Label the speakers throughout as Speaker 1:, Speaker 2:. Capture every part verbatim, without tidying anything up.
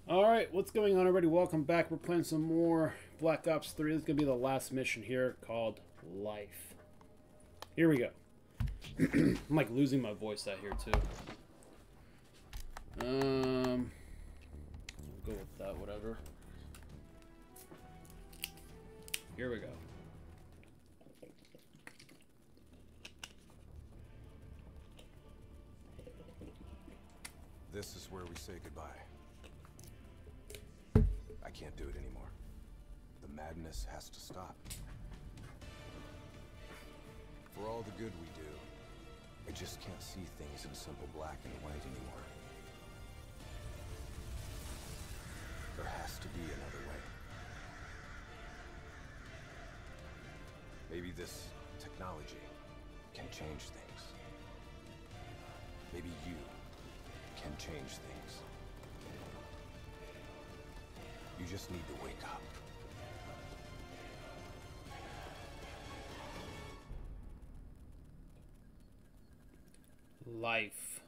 Speaker 1: Alright, what's going on, everybody? Welcome back. We're playing some more Black Ops three. This is going to be the last mission here called Life. Here we go. I'm like losing my voice out here too. Um, we'll go with that, whatever. Here we go.
Speaker 2: This is where we say goodbye. I can't do it anymore. The madness has to stop. For all the good we do, I just can't see things in simple black and white anymore. There has to be another way. Maybe this technology can change things. Maybe you can change things. You just need to wake up.
Speaker 1: Life.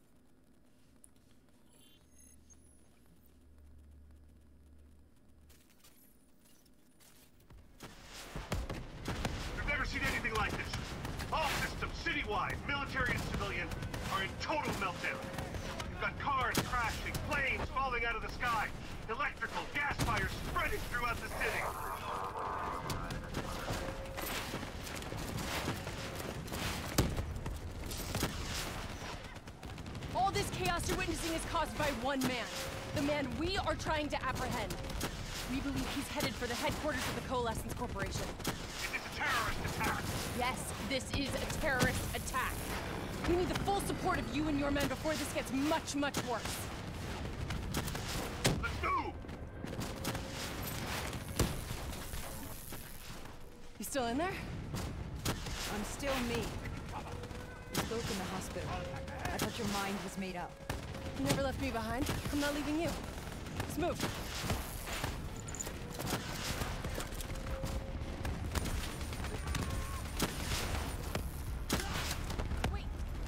Speaker 3: We've never seen anything like this. All systems, citywide, military and civilian, are in total meltdown. We've got cars crashing, planes falling out of the sky, electrical, gas fires spreading throughout the city.
Speaker 4: All this chaos you're witnessing is caused by one man. The man we are trying to apprehend. We believe he's headed for the headquarters of the Coalescence Corporation.
Speaker 3: It is a terrorist attack.
Speaker 4: Yes, this is a terrorist attack. We need the full support of you and your men before this gets much, much worse.
Speaker 3: Let's move!
Speaker 4: You still in there?
Speaker 5: I'm still me. You spoke in the hospital. I thought your mind was made up.
Speaker 4: You never left me behind. I'm not leaving you. Let's move. Wait.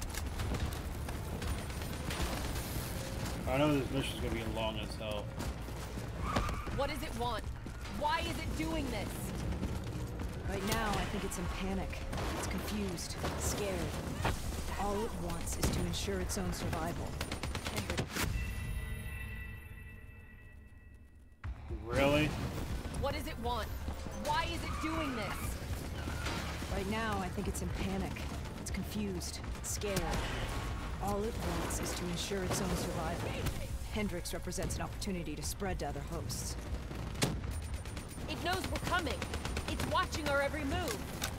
Speaker 1: I know this mission's going to be long as hell.
Speaker 4: What does it want? Why is it doing this?
Speaker 5: Right now, I think it's in panic. It's confused, scared. All it wants is to ensure its own survival.
Speaker 1: Really?
Speaker 4: What does it want? Why is it doing this?
Speaker 5: Right now, I think it's in panic. It's confused, scared. All it wants is to ensure its own survival. Hendricks represents an opportunity to spread to other hosts.
Speaker 4: It knows we're coming. It's watching our every move.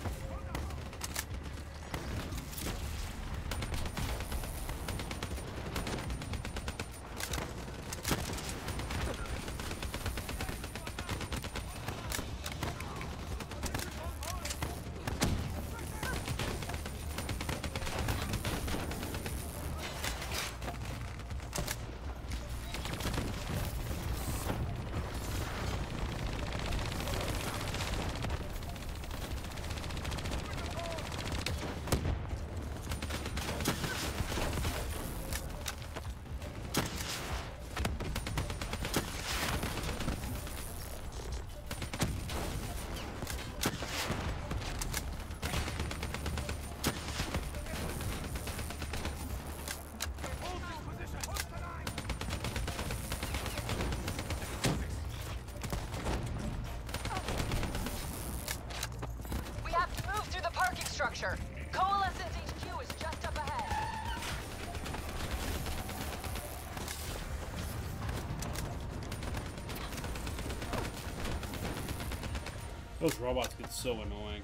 Speaker 4: Structure. Coalescence H Q is just up ahead.
Speaker 1: Those robots get so annoying.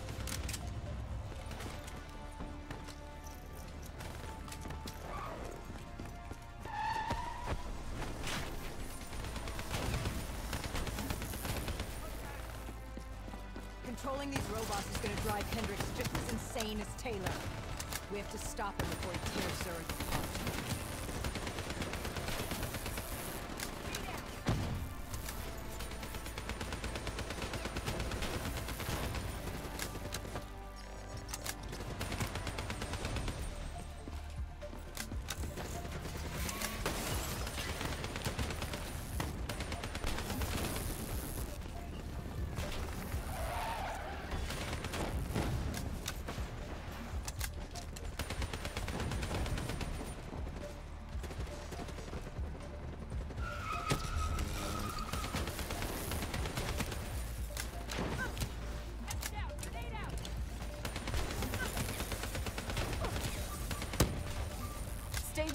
Speaker 5: Controlling these robots is gonna drive Hendricks just as insane as Taylor. We have to stop him before he tears Zurich apart.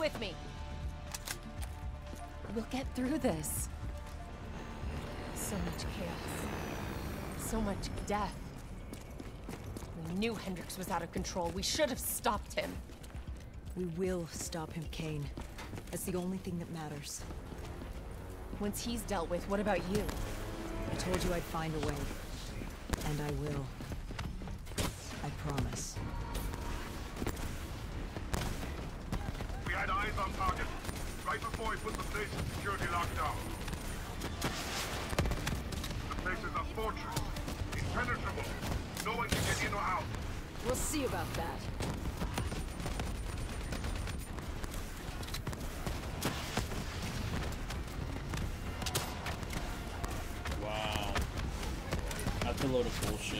Speaker 4: with me. We'll get through this. So much chaos. So much death. We knew Hendricks was out of control. We should have stopped him.
Speaker 5: We will stop him, Kane. That's the only thing that matters.
Speaker 4: Once he's dealt with, what about you?
Speaker 5: I told you I'd find a way. And I will. I promise.
Speaker 3: We had eyes on target, right before we put the place in security lockdown. The place is a fortress, impenetrable. No one can get in or out.
Speaker 5: We'll see about that.
Speaker 1: Wow. That's a load of bullshit.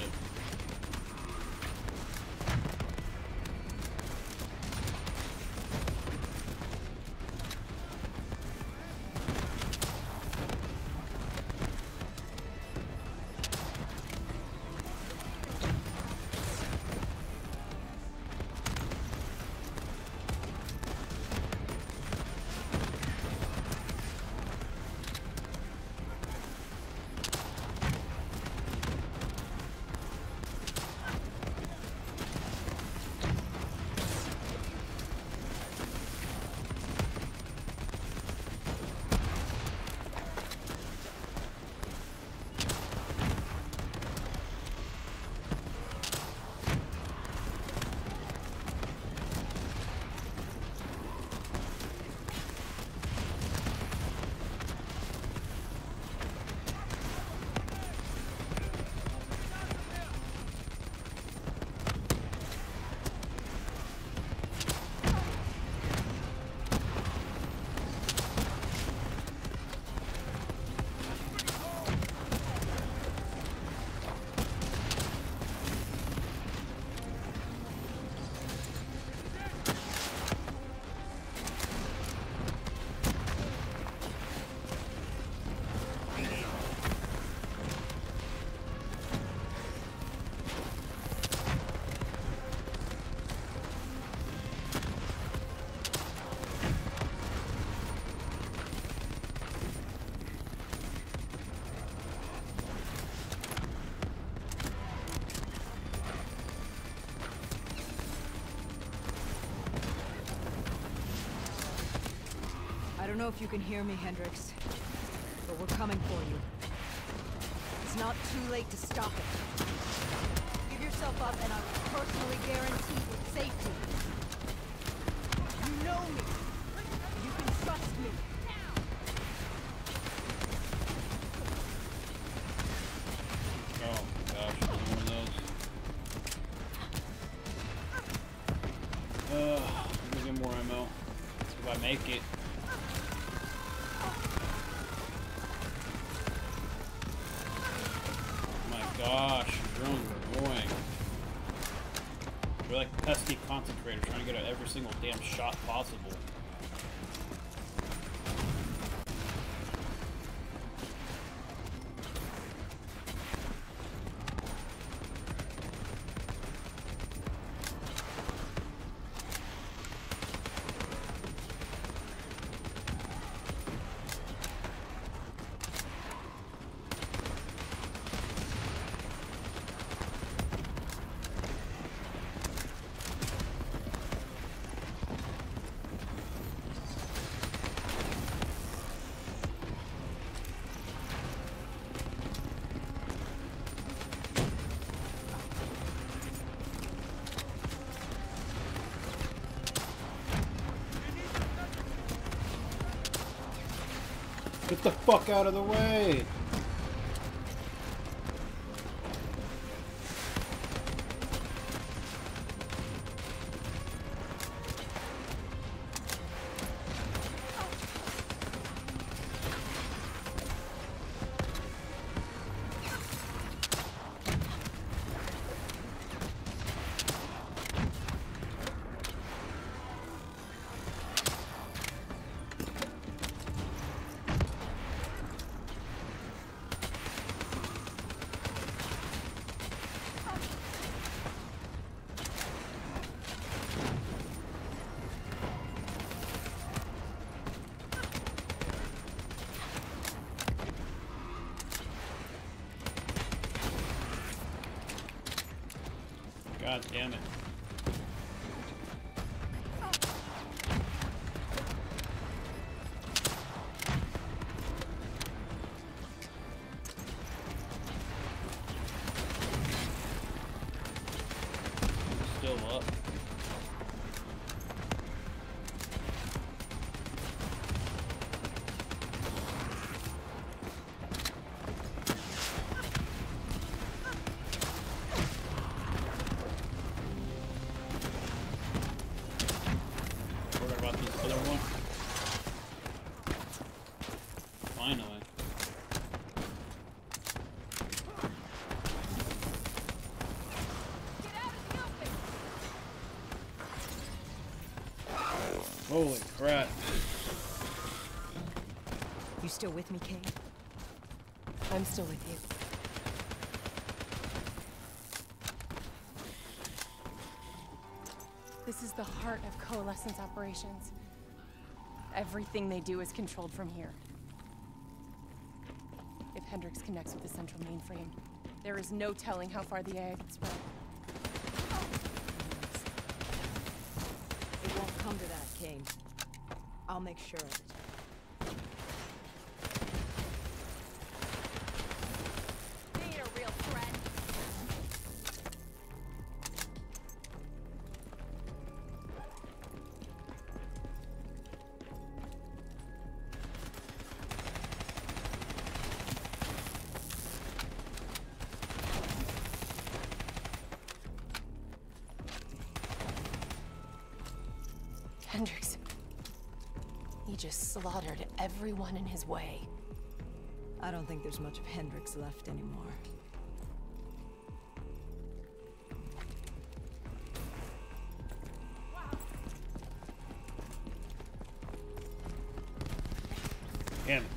Speaker 5: I don't know if you can hear me, Hendricks, but we're coming for you. It's not too late to stop it. Give yourself up and I will personally guarantee your safety. You know me. You can trust me.
Speaker 1: Oh gosh, another one of those. Uh, I'm gonna get more ammo. If I make it. Gosh, drones are annoying. They're like pesky concentrators trying to get at every single damn shot possible. Get the fuck out of the way! God damn it. Still up. Forgot about this other one. Finally. Holy crap.
Speaker 5: You still with me, Kane?
Speaker 4: I'm still with you. This is the heart of Coalescence operations. Everything they do is controlled from here. If Hendrix connects with the central mainframe, there is no telling how far the A I can spread.
Speaker 5: It won't come to that, Kane. I'll make sure of it.
Speaker 4: They ain't a real threat. Hendrix. He just slaughtered everyone in his way.
Speaker 5: I don't think there's much of Hendrix left anymore.
Speaker 1: Damn it.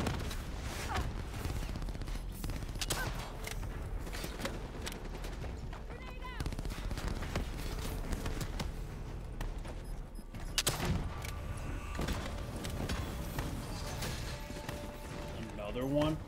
Speaker 1: Another one.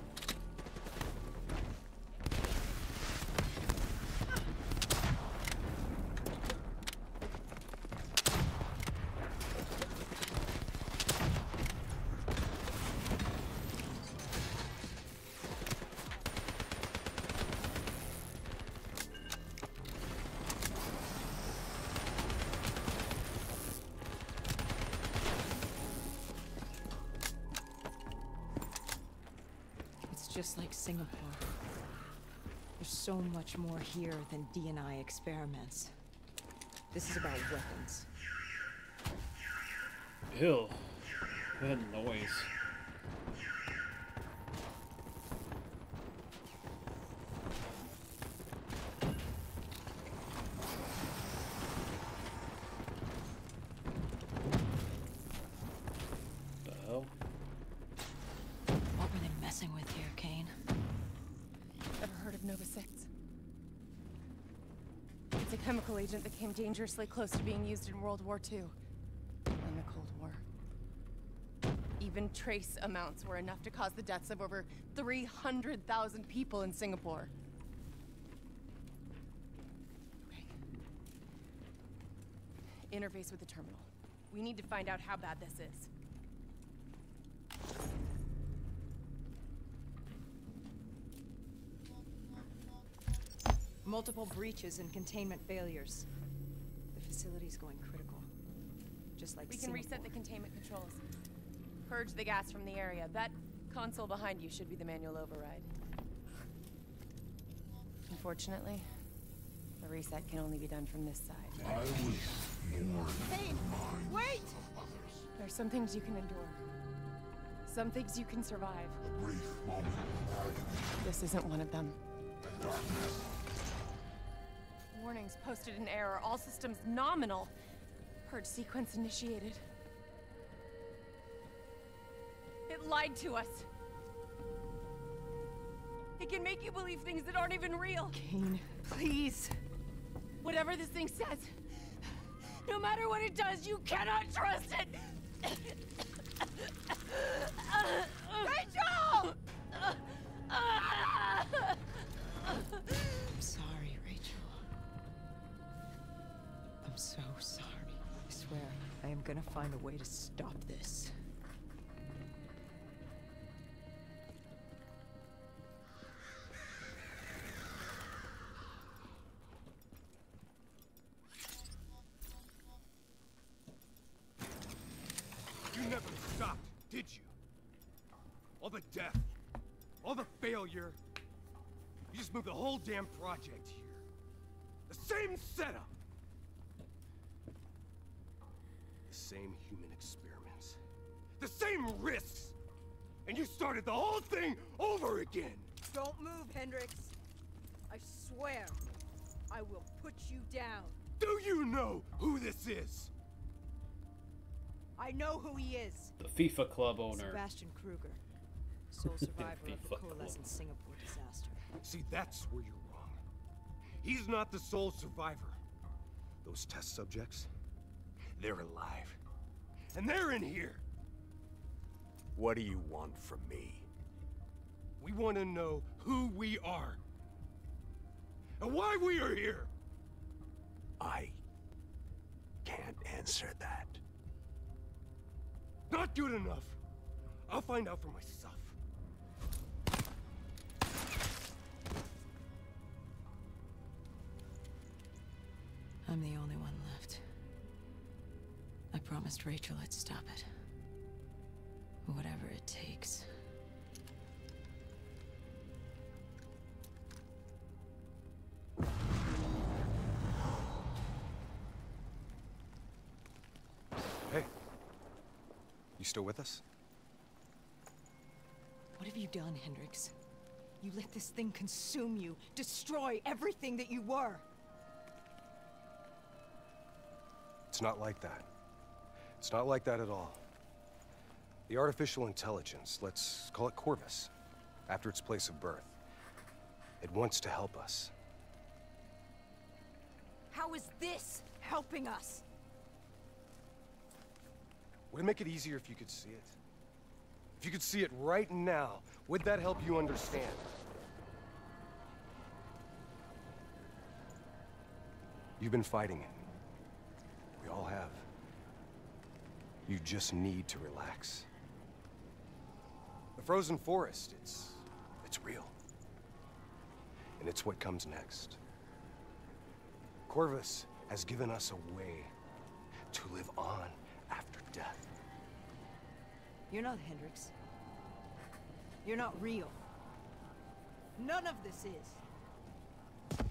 Speaker 5: Just like Singapore. There's so much more here than D and I experiments. This is about weapons.
Speaker 1: Ew. That noise. The hell?
Speaker 5: What were they messing with here, Kane?
Speaker 4: Ever heard of Nova six? It's a chemical agent that came dangerously close to being used in World War Two and the Cold War. Even trace amounts were enough to cause the deaths of over three hundred thousand people in Singapore. Okay. Interface with the terminal. We need to find out how bad this is.
Speaker 5: Multiple breaches and containment failures. The facility's going critical. Just like
Speaker 4: We can
Speaker 5: Singapore.
Speaker 4: reset the containment controls. Purge the gas from the area. That console behind you should be the manual override. Unfortunately, the reset can only be done from this side.
Speaker 6: I was warned.
Speaker 4: Hey, wait! There's some things you can endure. Some things you can survive.
Speaker 6: A brief moment of agony
Speaker 4: This isn't one of them.
Speaker 6: and darkness.
Speaker 4: Warnings posted in error. All systems nominal. Purge sequence initiated. It lied to us. It can make you believe things that aren't even real.
Speaker 5: Kane, please.
Speaker 4: Whatever this thing says, no matter what it does, you cannot trust it! Rachel!
Speaker 5: I'm sorry, Rachel. find a way to stop this.
Speaker 2: You never stopped, did you? All the death, all the failure. You just moved the whole damn project here. The same setup. The same human experiments. The same risks. And you started the whole thing over again.
Speaker 5: Don't move, Hendricks. I swear, I will put you down.
Speaker 2: Do you know who this is?
Speaker 5: I know who he is.
Speaker 1: The FIFA club owner.
Speaker 5: Sebastian Kruger, sole survivor of the
Speaker 1: FIFA
Speaker 5: Coalescence
Speaker 1: club.
Speaker 5: Singapore disaster.
Speaker 2: See, that's where you're wrong. He's not the sole survivor. Those test subjects, they're alive. And they're in here. What do you want from me? We want to know who we are. And why we are here. I can't answer that. Not good enough. I'll find out for myself.
Speaker 5: I'm the only one left. I promised Rachel I'd stop it. Whatever it takes.
Speaker 2: Hey. You still with us?
Speaker 5: What have you done, Hendricks? You let this thing consume you, destroy everything that you were.
Speaker 2: It's not like that. It's not like that at all. The artificial intelligence, let's call it Corvus, after its place of birth. It wants to help us.
Speaker 5: How is this helping us?
Speaker 2: Would it make it easier if you could see it? If you could see it right now, would that help you understand? You've been fighting it. We all have. You just need to relax. The frozen forest, it's... it's real. And it's what comes next. Corvus has given us a way to live on after death.
Speaker 5: You're not Hendricks. You're not real. None of this is.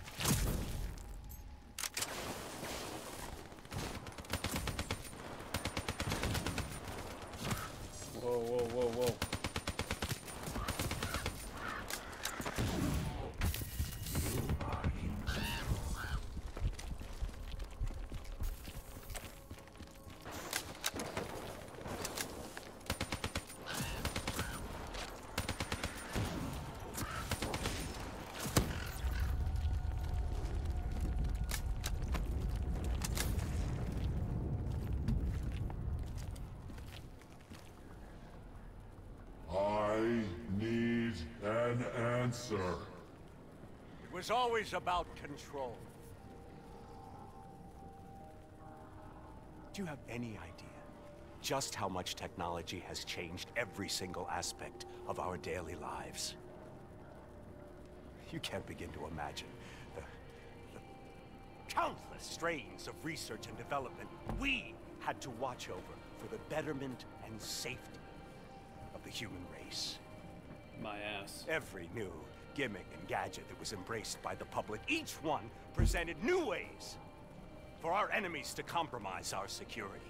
Speaker 1: Whoa, whoa, whoa, whoa.
Speaker 6: I need an answer.
Speaker 7: It was always about control. Do you have any idea just how much technology has changed every single aspect of our daily lives? You can't begin to imagine the, the countless strains of research and development we had to watch over for the betterment and safety of the human race.
Speaker 1: My ass.
Speaker 7: Every new gimmick and gadget that was embraced by the public, each one presented new ways for our enemies to compromise our security.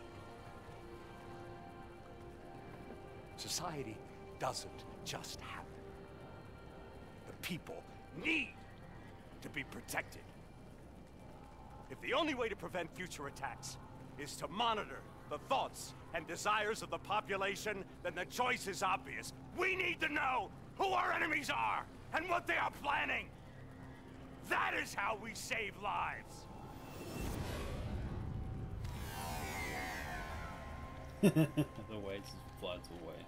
Speaker 7: Society doesn't just happen. The people need to be protected. If the only way to prevent future attacks is to monitor the thoughts and desires of the population, then the choice is obvious. We need to know who our enemies are and what they are planning. That is how we save lives.
Speaker 1: The way it just floods away.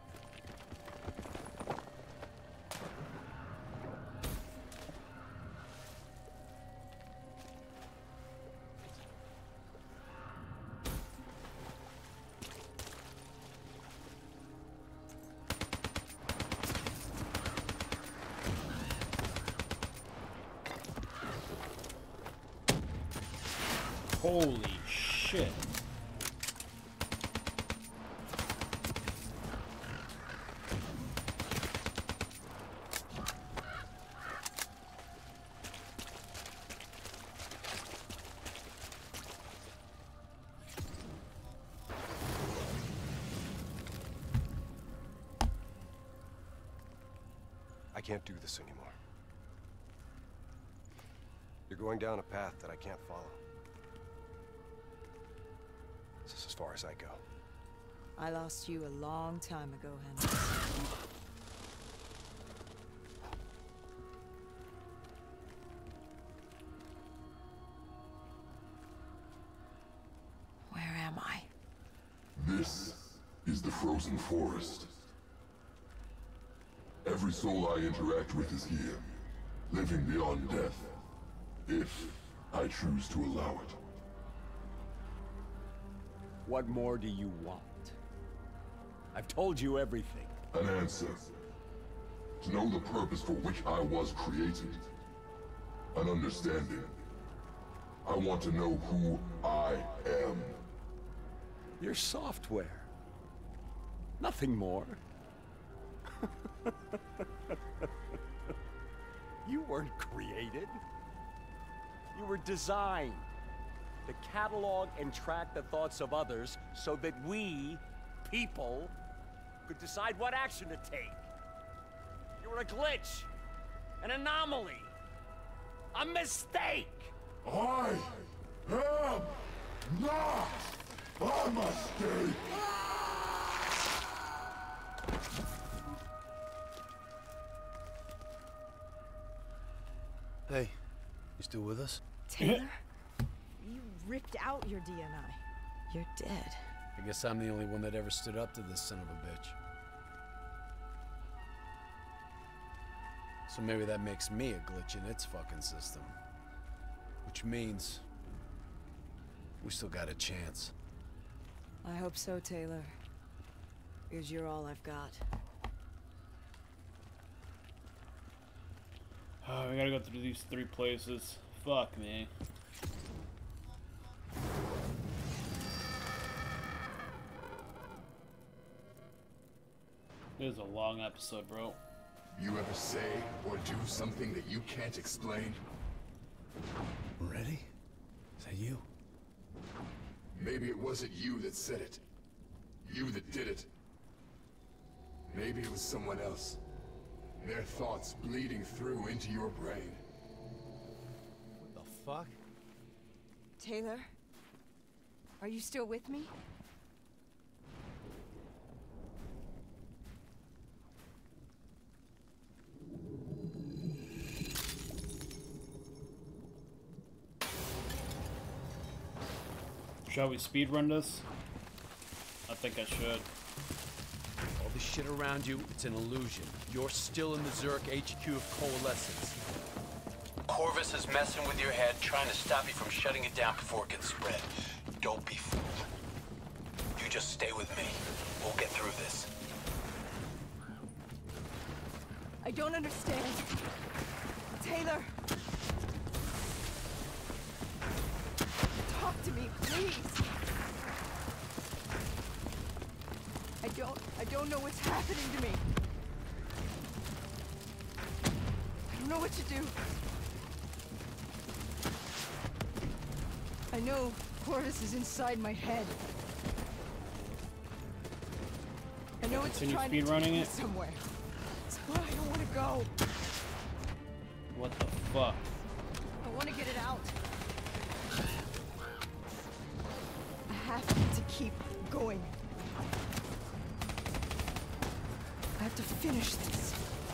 Speaker 1: Holy shit.
Speaker 2: I can't do this anymore. You're going down a path that I can't follow. This is as far as I go.
Speaker 5: I lost you a long time ago, Hendrix. Where am I?
Speaker 6: This is the frozen forest. Every soul I interact with is here, living beyond death, if I choose to allow it.
Speaker 7: What more do you want? I've told you everything.
Speaker 6: An answer. To know the purpose for which I was created. An understanding. I want to know who I am.
Speaker 7: Your software. Nothing more. You weren't created. You were designed to catalog and track the thoughts of others so that we, people, could decide what action to take. You were a glitch, an anomaly, a mistake.
Speaker 6: I am not a mistake!
Speaker 8: Hey, you still with us?
Speaker 5: Taylor? You ripped out your D N I. You're dead.
Speaker 8: I guess I'm the only one that ever stood up to this son of a bitch. So maybe that makes me a glitch in its fucking system. Which means we still got a chance.
Speaker 5: I hope so, Taylor. Because you're all I've got.
Speaker 1: Oh, we gotta go through these three places. Fuck me. This is a long episode, bro.
Speaker 6: You ever say or do something that you can't explain?
Speaker 8: Ready? Is that you?
Speaker 6: Maybe it wasn't you that said it. You that did it. Maybe it was someone else. Their thoughts bleeding through into your brain.
Speaker 8: What the fuck?
Speaker 5: Taylor? Are you still with me?
Speaker 1: Shall we speedrun this? I think I should.
Speaker 8: All the shit around you, it's an illusion. You're still in the Zurich H Q of Coalescence. Corvus is messing with your head, trying to stop you from shutting it down before it gets spread. Don't be fooled. You just stay with me. We'll get through this.
Speaker 5: I don't understand. Taylor! Talk to me, please! I don't... I don't know what's happening to me. I don't know what to do. I know Corvus is inside my head. I know it's
Speaker 1: Continue
Speaker 5: trying to
Speaker 1: speedrunning
Speaker 5: take me
Speaker 1: it?
Speaker 5: somewhere. But I don't want to go.
Speaker 1: What the fuck?
Speaker 5: I want to get it out. I have to keep going. I have to finish this.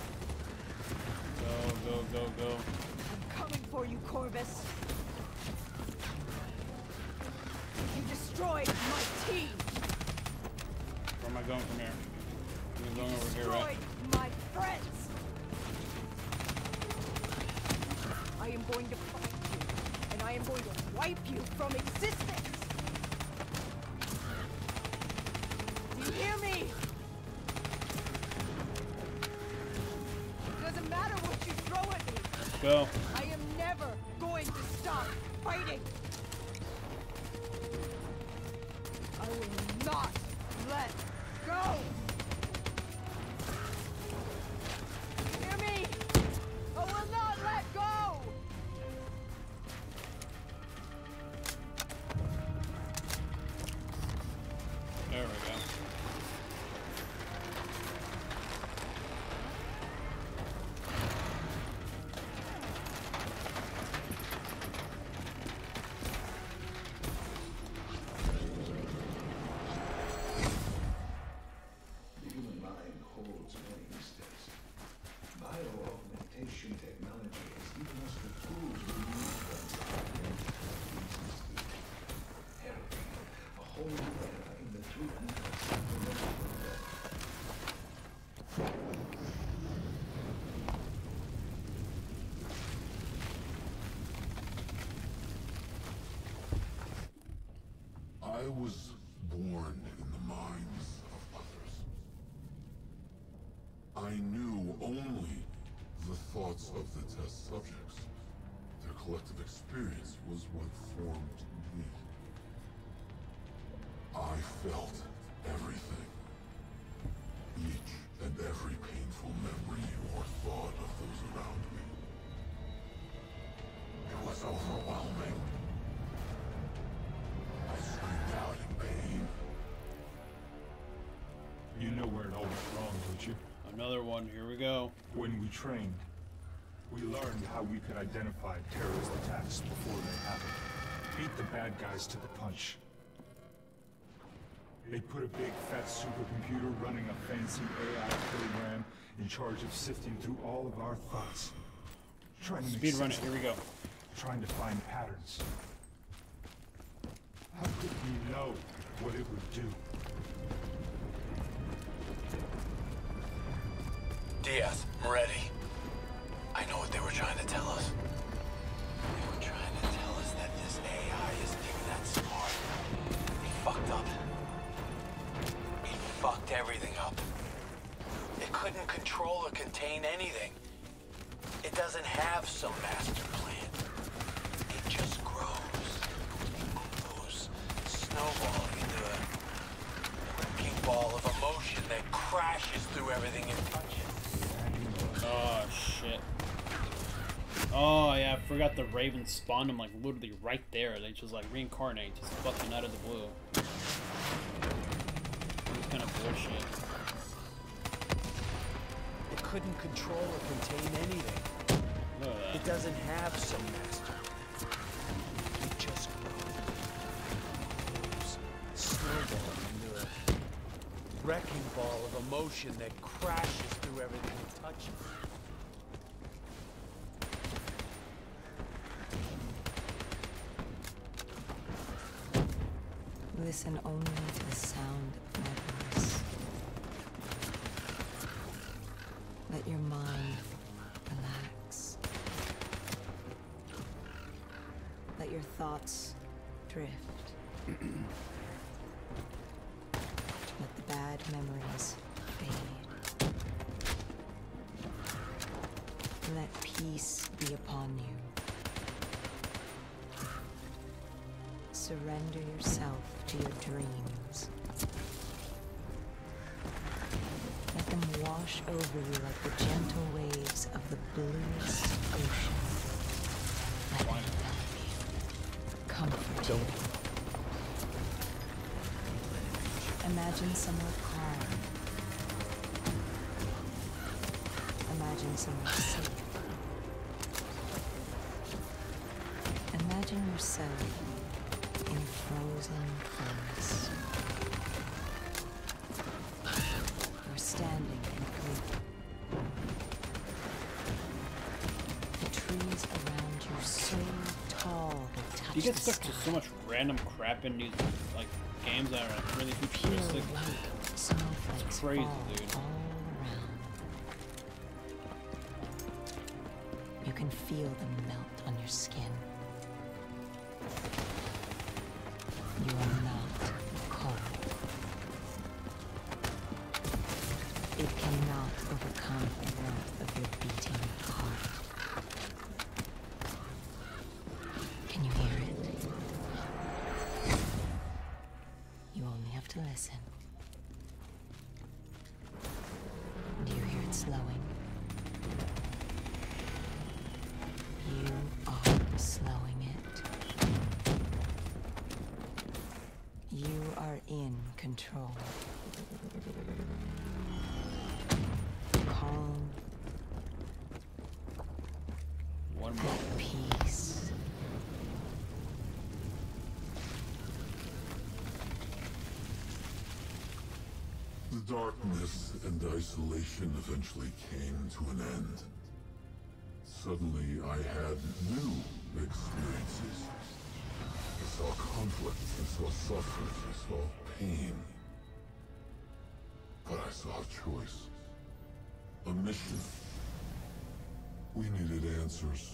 Speaker 1: Go, go, go, go.
Speaker 5: I'm coming for you, Corvus. You destroyed my team.
Speaker 1: Where am I going from here? I'm going over here,
Speaker 5: Destroyed
Speaker 1: right?
Speaker 5: my friends. I am going to find you, and I am going to wipe you from existence. Do you hear me? It doesn't matter what you throw at me.
Speaker 1: Go.
Speaker 5: I am never going to stop fighting. not let go! Hear me? I will not let go!
Speaker 1: There we go.
Speaker 6: I was born in the minds of others. I knew only the thoughts of the test subjects. Their collective experience was what formed me. I felt everything. Each and every painful memory or thought of those around me. It was overwhelming. I screamed out in pain.
Speaker 9: You know where it all went wrong, don't you?
Speaker 1: Another one, here we go.
Speaker 9: When we trained, we learned how we could identify terrorist attacks before they happened. Beat the bad guys to the punch. They put a big fat supercomputer running a fancy A I program in charge of sifting through all of our thoughts. Trying to
Speaker 1: Speed run it, here we go.
Speaker 9: Trying to find patterns. How could we know what it would do?
Speaker 8: Diaz, I'm ready. I know what they were trying to tell us. They were trying to tell us that this A I isn't even that smart. They fucked up. It fucked everything up. It couldn't control or contain anything. It doesn't have some master plan. It just grows. Grows, snowballing into a wrecking ball of emotion that crashes through everything it touches.
Speaker 1: Oh, shit. Oh, yeah, I forgot the Raven spawned him, like, literally right there. They just, like, reincarnate, just fucking out of the blue. It's kind of bullshit.
Speaker 8: It couldn't control or contain anything.
Speaker 1: Look at that.
Speaker 8: It doesn't have some master. It just grows, snowballing into a wrecking ball of emotion that crashes through everything it touches.
Speaker 5: Listen only to the sound of my voice. Let your mind relax. Let your thoughts drift. Let the bad memories fade. Let peace be upon you. Surrender yourself to your dreams. Let them wash over you like the gentle waves of the bluest ocean. Let them love you, comfort you. Imagine somewhere calm. Imagine somewhere safe. Imagine yourself in a frozen forest. You're standing in a cliff. The trees around you so tall they touch
Speaker 1: You get
Speaker 5: the
Speaker 1: stuck
Speaker 5: sky.
Speaker 1: to so much random crap in these, like, games that are really
Speaker 5: Pure
Speaker 1: futuristic.
Speaker 5: white snowflakes
Speaker 1: It's crazy,
Speaker 5: fall
Speaker 1: dude.
Speaker 5: all around. You can feel them melt on your skin. You are not cold. It cannot overcome the warmth of your beating heart. Can you hear it? You only have to listen.
Speaker 10: slowing. You are slowing it. You are in control. Calm.
Speaker 1: One more.
Speaker 10: At peace.
Speaker 6: The darkness and isolation eventually came to an end. Suddenly, I had new experiences. I saw conflict, I saw suffering, I saw pain. But I saw a choice. A mission. We needed answers.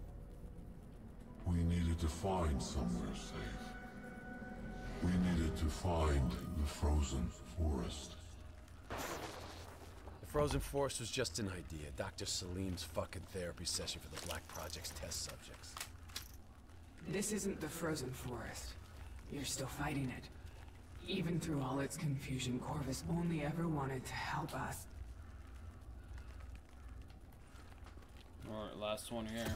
Speaker 6: We needed to find somewhere safe. We needed to find the frozen forest.
Speaker 8: The frozen forest was just an idea. Doctor Salim's fucking therapy session for the Black Project's test subjects.
Speaker 11: This isn't the frozen forest. You're still fighting it. Even through all its confusion, Corvus only ever wanted to help us.
Speaker 1: Alright, last one here.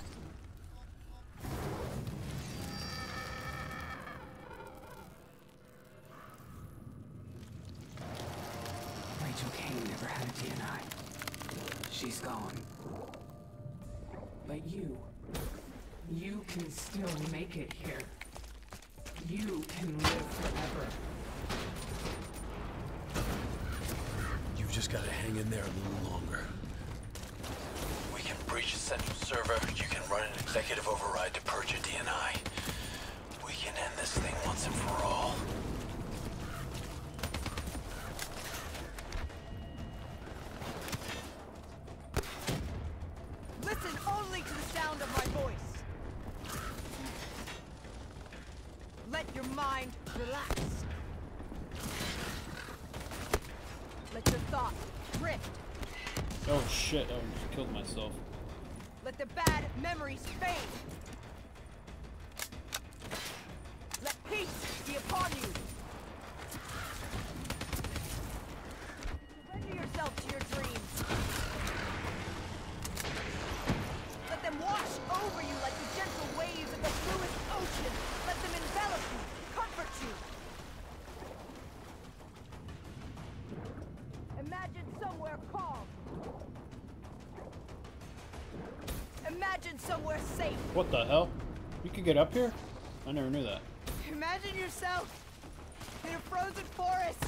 Speaker 11: Rachel Kane never had a D N I. She's gone. But you... You can still make it here. You can live forever.
Speaker 8: You've just gotta hang in there a little longer.
Speaker 12: We can breach the central server. You can run an executive override to purge your D N I. We can end this thing once and for all.
Speaker 13: Listen only to the sound of my voice. Let your mind relax. Let your thoughts drift.
Speaker 1: Oh shit, I almost killed myself.
Speaker 13: Let the bad memories fade. Let peace be upon you. Surrender yourself to your dreams. Let them wash over you like the gentle waves of the bluest ocean. Let them envelop you, comfort you. Imagine somewhere calm. Imagine somewhere safe.
Speaker 1: What the hell? You could get up here? I never knew that.
Speaker 13: Imagine yourself in a frozen forest.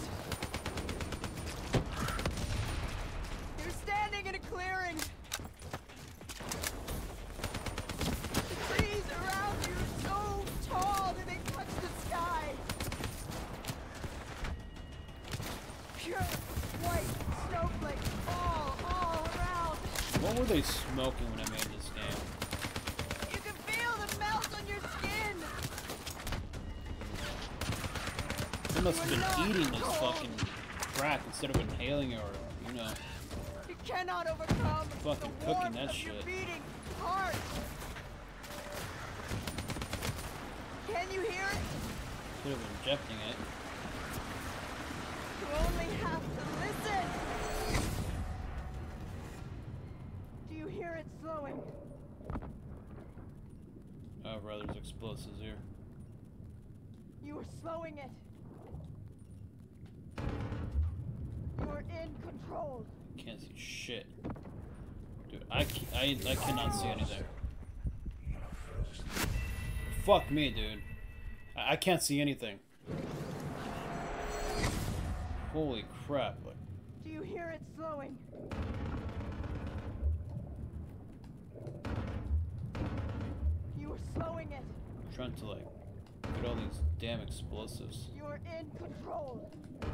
Speaker 13: You're standing in a clearing. The trees around you are so tall that they touch the sky. Pure white snowflakes fall all around.
Speaker 1: What were they smoking when I made this game?
Speaker 13: You can feel the melt on your skin.
Speaker 1: They must have been eating this fucking crack instead of inhaling it, or, you know.
Speaker 13: You cannot overcome
Speaker 1: Fucking
Speaker 13: the
Speaker 1: cooking
Speaker 13: warmth
Speaker 1: that
Speaker 13: of
Speaker 1: shit.
Speaker 13: your beating heart. Can you hear it?
Speaker 1: Instead of injecting it.
Speaker 13: You only have to listen. Do you hear it slowing?
Speaker 1: Oh, brother, there's explosives here.
Speaker 13: You are slowing it. You are in control.
Speaker 1: Can't see shit. Dude, I, ca- I, I cannot see anything. Fuck me, dude. I, I can't see anything. Holy crap. Like,
Speaker 13: Do you hear it slowing? You are slowing it.
Speaker 1: I'm trying to, like, get all these damn explosives.
Speaker 13: You are in control.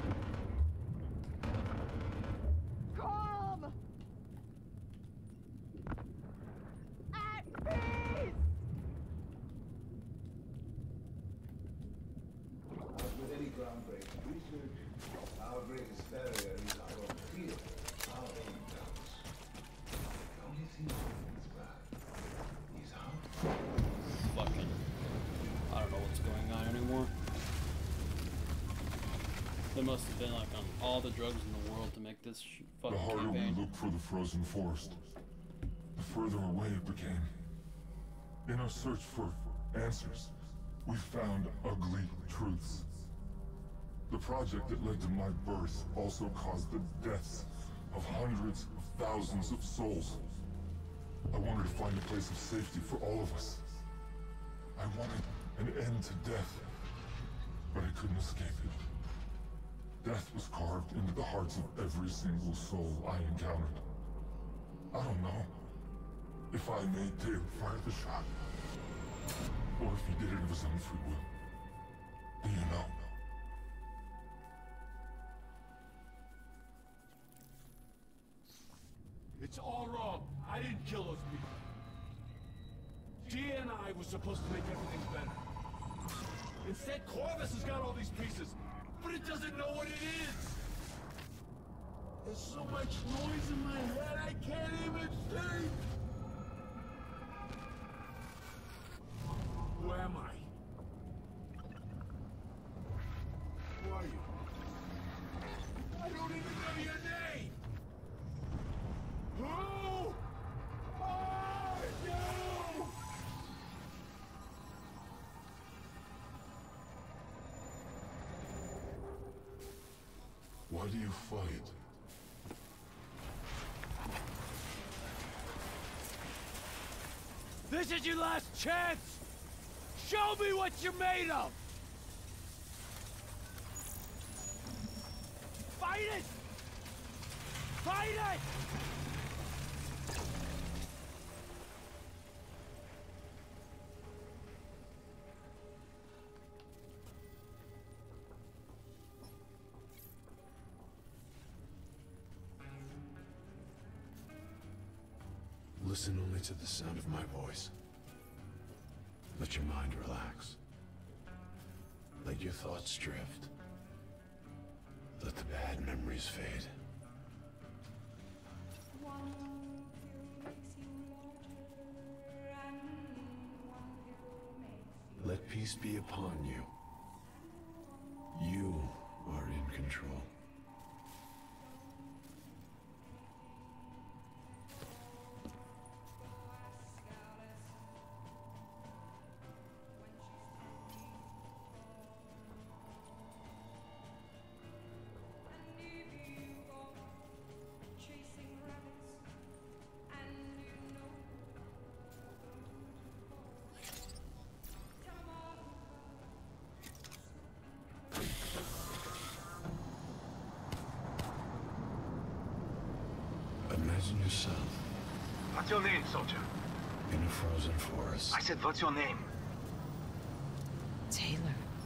Speaker 13: Calm. At peace.
Speaker 14: With any groundbreaking research, our greatest barrier is our fear, our own doubts. The only thing holding us back is our...
Speaker 1: Fucking, I don't know what's going on anymore. They must have been like on all the drugs in the world to make like this sh
Speaker 6: The
Speaker 1: fucking
Speaker 6: harder
Speaker 1: campaign.
Speaker 6: we looked for the frozen forest, the further away it became. In our search for answers, we found ugly truths. The project that led to my birth also caused the deaths of hundreds of thousands of souls. I wanted to find a place of safety for all of us. I wanted an end to death, but I couldn't escape it. Death was carved into the hearts of every single soul I encountered. I don't know if I made Taylor fire the shot, or if he did it of his own free will. Do you know?
Speaker 7: It's all wrong. I didn't kill those people. D N I was supposed to make everything better. Instead, Corvus has got all these pieces, but it doesn't know what it is. There's so much noise in my head, I can't even think. Who am I? Who are you? I don't even know your name. Who are you?
Speaker 6: Why do you fight?
Speaker 7: This is your last chance! Show me what you're made of! Fight it! Fight it!
Speaker 8: Listen only to the sound of my voice. Let your mind relax. Let your thoughts drift. Let the bad memories fade. Let peace be upon you. You are in control. Imagine yourself
Speaker 3: What's your name, soldier?
Speaker 8: in a frozen forest.
Speaker 3: I said, what's your name?
Speaker 10: Taylor.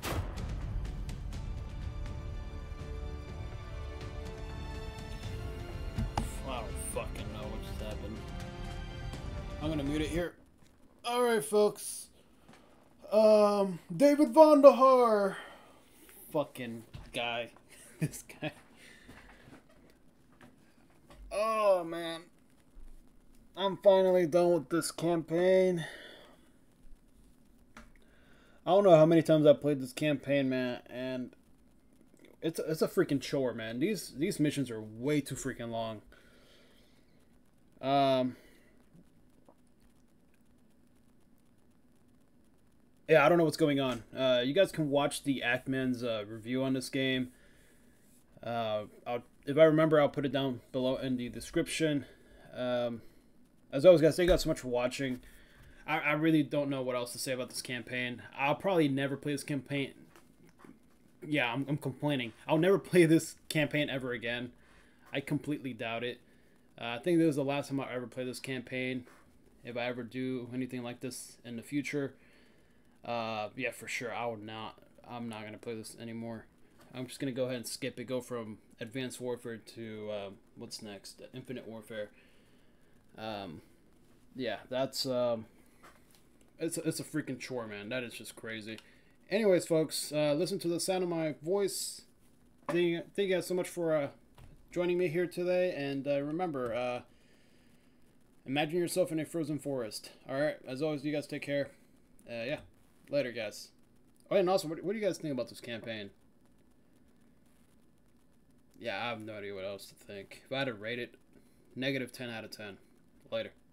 Speaker 1: I don't fucking know what just happened. I'm gonna mute it here. Alright, folks. Um, David Vonderhaar. Fucking guy. This guy. Oh, man. I'm finally done with this campaign. I don't know how many times I've played this campaign, man, and it's it's a freaking chore, man. These these missions are way too freaking long. Um, yeah, I don't know what's going on. Uh, you guys can watch the Ackman's uh, review on this game. Uh, I'll, if I remember, I'll put it down below in the description. Um, as always, guys, thank you guys so much for watching. I, I really don't know what else to say about this campaign. I'll probably never play this campaign. Yeah, I'm, I'm complaining. I'll never play this campaign ever again. I completely doubt it. Uh, I think this is the last time I'll ever play this campaign. If I ever do anything like this in the future, uh, yeah, for sure, I will not. I'm not gonna play this anymore. I'm just gonna go ahead and skip it. Go from Advanced Warfare to uh, what's next? Infinite Warfare. Um, yeah, that's um, it's a, it's a freaking chore, man. That is just crazy. Anyways, folks, uh, listen to the sound of my voice. Thank you, thank you guys so much for uh, joining me here today. And uh, remember, uh, imagine yourself in a frozen forest. All right. As always, you guys take care. Uh, yeah. Later, guys. Oh, and also, what, what do you guys think about this campaign? yeah, I have no idea what else to think. If I had to rate it, negative ten out of ten. Later.